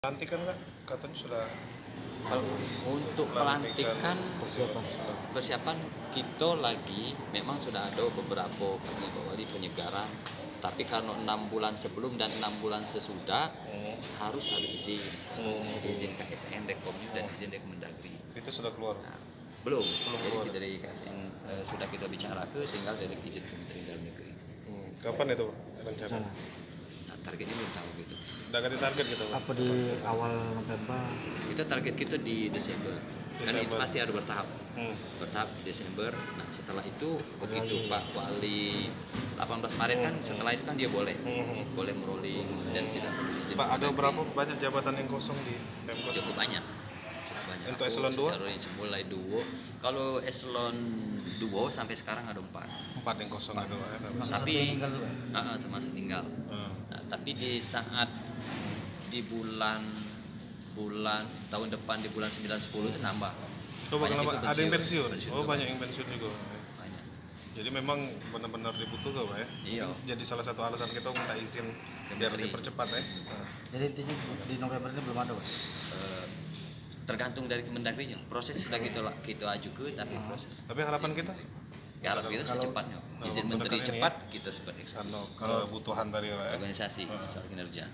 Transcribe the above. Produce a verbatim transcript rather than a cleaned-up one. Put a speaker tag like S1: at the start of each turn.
S1: Pelantikan nggak? Katanya sudah.
S2: Kalau untuk pelantikan
S1: persiapan,
S2: persiapan kita lagi memang sudah ada beberapa wali penyegaran, tapi karena enam bulan sebelum dan enam bulan sesudah
S1: hmm.
S2: harus ada izin,
S1: hmm.
S2: izin K S N, Rekomnya dan izin dari Kemendagri.
S1: Itu sudah keluar?
S2: Nah, belum.
S1: belum
S2: Jadi
S1: keluar.
S2: dari K S N eh, sudah kita bicara ke tinggal dari izin Kementerian Dalam Negeri.
S1: Hmm. Kapan itu rencana?
S2: Nah, targetnya belum tahu gitu.
S1: Udah ganti target gitu?
S3: Apa di awal November?
S2: Kita target kita di Desember. Karena itu
S1: Desember.
S2: pasti ada bertahap.
S1: Hmm.
S2: Bertahap di Desember. Nah, setelah itu begitu Pak Wali delapan belas Maret kan,
S1: Hmm.
S2: setelah itu kan dia boleh
S1: Hmm.
S2: boleh merolling dan tidak perlu izin.
S1: Pak, ada
S2: Kemendagri.
S1: berapa banyak jabatan yang kosong di Pemkot?
S2: Cukup banyak. Cukup banyak.
S1: Untuk
S2: Aku
S1: eselon dua?
S2: secara orientasi mulai dua. Kalau eselon dua sampai sekarang ada empat.
S1: Empat yang kosong ada ya?
S2: Tapi
S3: tinggal tuh, Pak?
S2: ah, termasuk tinggal.
S1: Hmm.
S2: Nah, tapi di saat di bulan bulan tahun depan di bulan sembilan sepuluh itu nambah.
S1: Oh, bakal
S2: Banyak
S1: nambah.
S2: itu
S1: Ada yang pensiun?
S2: pensiun
S1: Oh,
S2: juga
S1: banyak yang pensiun juga.
S2: banyak.
S1: Jadi memang benar-benar dibutuhkan Pak ya?
S2: Iya.
S1: Jadi salah satu alasan kita minta izin
S2: Ke
S1: biar
S2: Menteri.
S1: dipercepat ya? Nah.
S3: Jadi intinya di November ini belum ada, Pak?
S2: Eh, tergantung dari Kemendagrinya. Proses sudah kita kita ajukan, tapi proses.
S1: Tapi harapan kita?
S2: Ya, harap kita secepatnya.
S1: kalau
S2: Izin
S1: waktu
S2: menteri
S1: dekat ini
S2: cepat kita sebagai
S1: Karena
S2: eksekusi.
S1: kebutuhan dari Pak ya?
S2: Organisasi soal kinerja.